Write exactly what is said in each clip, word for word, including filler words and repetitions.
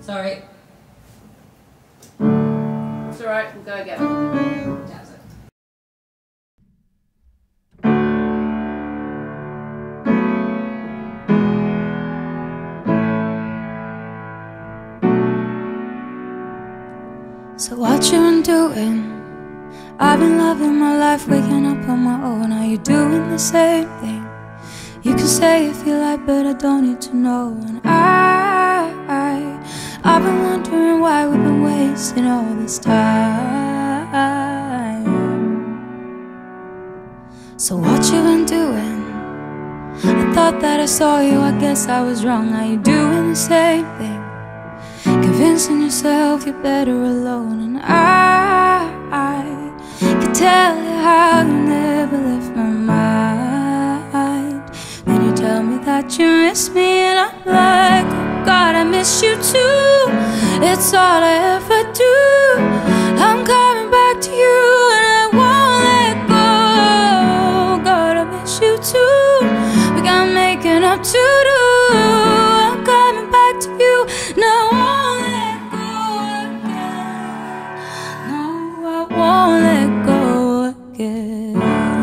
Sorry. It's alright, we'll go again. Jazz it. So what you been doing? I've been loving my life, waking up on my own. Are you doing the same thing? You can say if you like, but I don't need to know. And I, I, I've been wondering why we've been wasting all this time. So what you been doing? I thought that I saw you, I guess I was wrong. Are you doing the same thing? Convincing yourself you're better alone. And I, I can tell you how you never left my mind. Then you tell me that you miss me, and I'm like, oh God, I miss you too. It's all I ever do. I'm coming back to you, and I won't let go. God, I miss you too. We got making up to do. I'm coming back to you, no. Won't let go again.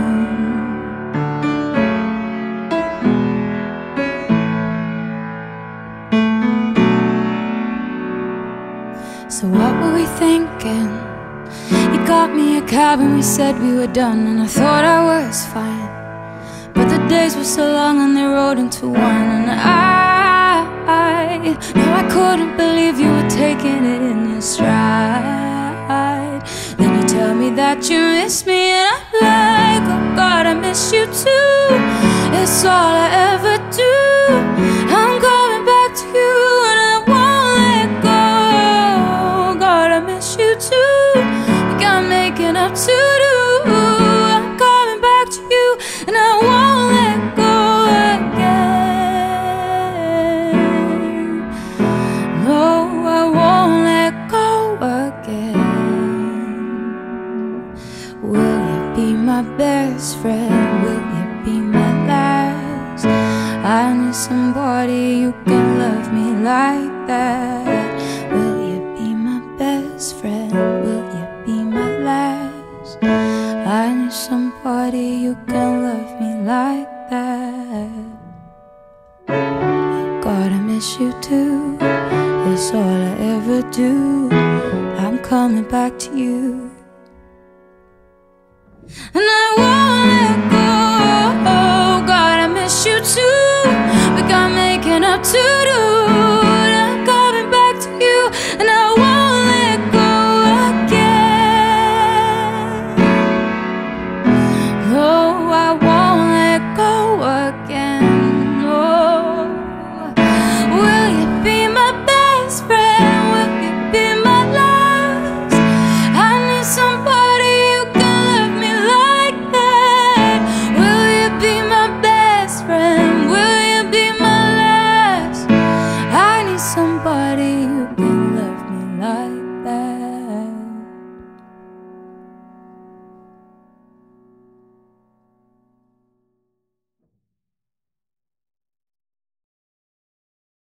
So what were we thinking? You got me a cab and we said we were done, and I thought I was fine. But the days were so long and they rolled into one. And I, I, no, I couldn't believe you were taking it in your stride. Then you tell me that you miss me, and I'm like, oh God, I miss you too. It's all I ever do. I'm coming back to you, and I won't let go. God, I miss you too. We got making up to do. I'm coming back to you, and I won't let go again. No, I won't let go again. Will you be my best friend? Will you be my last? I need somebody who can love me like that. Will you be my best friend? Will you be my last? I need somebody who can love me like that. God, I miss you too. It's all I ever do. I'm coming back to you, and I won't let go. Oh God, I miss you too. We got making up to do.